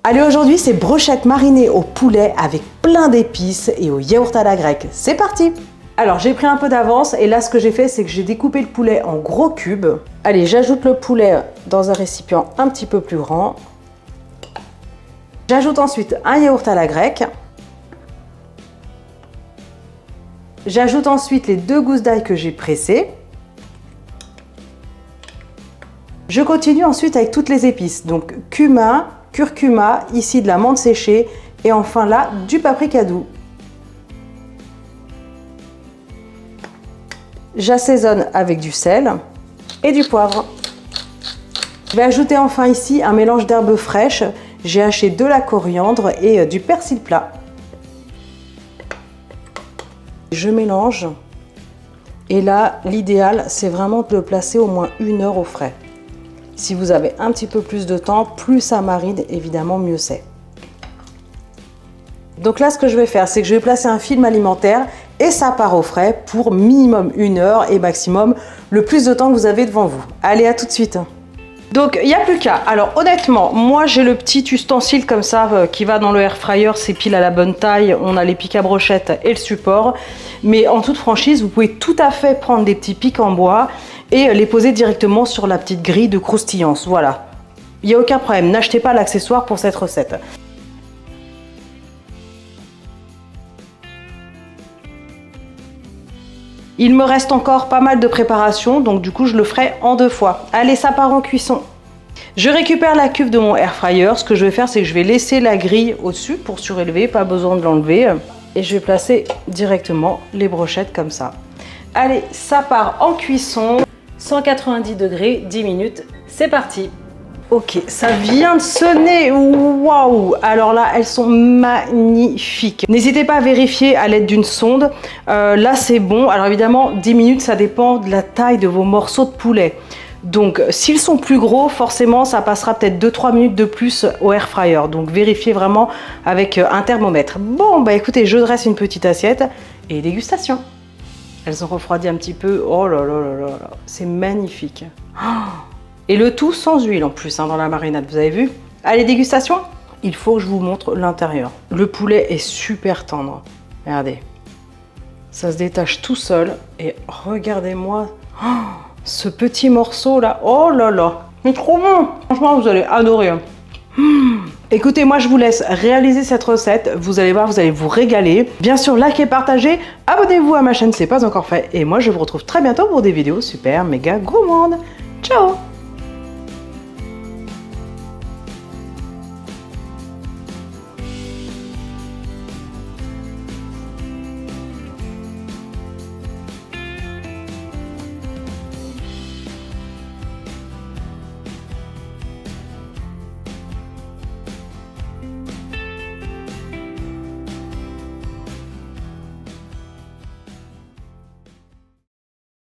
Allez, aujourd'hui, c'est brochettes marinées au poulet avec plein d'épices et au yaourt à la grecque. C'est parti! Alors, j'ai pris un peu d'avance et là, ce que j'ai fait, c'est que j'ai découpé le poulet en gros cubes. Allez, j'ajoute le poulet dans un récipient un petit peu plus grand. J'ajoute ensuite un yaourt à la grecque. J'ajoute ensuite les 2 gousses d'ail que j'ai pressées. Je continue ensuite avec toutes les épices, donc cumin, curcuma, ici de la menthe séchée et enfin là du paprika doux. J'assaisonne avec du sel et du poivre. Je vais ajouter enfin ici un mélange d'herbes fraîches. J'ai haché de la coriandre et du persil plat. Je mélange et là l'idéal c'est vraiment de le placer au moins 1 heure au frais. Si vous avez un petit peu plus de temps, plus ça marine, évidemment, mieux c'est. Donc là, ce que je vais faire, c'est que je vais placer un film alimentaire et ça part au frais pour minimum 1 heure et maximum le plus de temps que vous avez devant vous. Allez, à tout de suite. Donc, il n'y a plus qu'à. Alors, honnêtement, moi, j'ai le petit ustensile comme ça qui va dans le air fryer. C'est pile à la bonne taille. On a les pics à brochettes et le support. Mais en toute franchise, vous pouvez tout à fait prendre des petits pics en bois et les poser directement sur la petite grille de croustillance. Voilà. Il n'y a aucun problème. N'achetez pas l'accessoire pour cette recette. Il me reste encore pas mal de préparation, donc du coup je le ferai en 2 fois. Allez, ça part en cuisson. Je récupère la cuve de mon air fryer. Ce que je vais faire, c'est que je vais laisser la grille au-dessus pour surélever, pas besoin de l'enlever. Et je vais placer directement les brochettes comme ça. Allez, ça part en cuisson. 190 degrés, 10 minutes, c'est parti. Ok, ça vient de sonner, waouh! Alors là, elles sont magnifiques. N'hésitez pas à vérifier à l'aide d'une sonde. Là, c'est bon. Alors évidemment, 10 minutes, ça dépend de la taille de vos morceaux de poulet. Donc, s'ils sont plus gros, forcément, ça passera peut-être 2-3 minutes de plus au air fryer. Donc, vérifiez vraiment avec un thermomètre. Bon, bah écoutez, je dresse une petite assiette et dégustation. Elles ont refroidi un petit peu. Oh là là là là là, c'est magnifique. Oh, et le tout sans huile en plus hein, dans la marinade, vous avez vu? Allez, dégustation. Il faut que je vous montre l'intérieur. Le poulet est super tendre. Regardez. Ça se détache tout seul. Et regardez-moi oh, ce petit morceau là. Oh là là. C'est trop bon. Franchement, vous allez adorer. Écoutez, moi je vous laisse réaliser cette recette. Vous allez voir, vous allez vous régaler. Bien sûr, likez, partagez. Abonnez-vous à ma chaîne si ce n'est pas encore fait. Et moi, je vous retrouve très bientôt pour des vidéos super méga gourmandes. Ciao!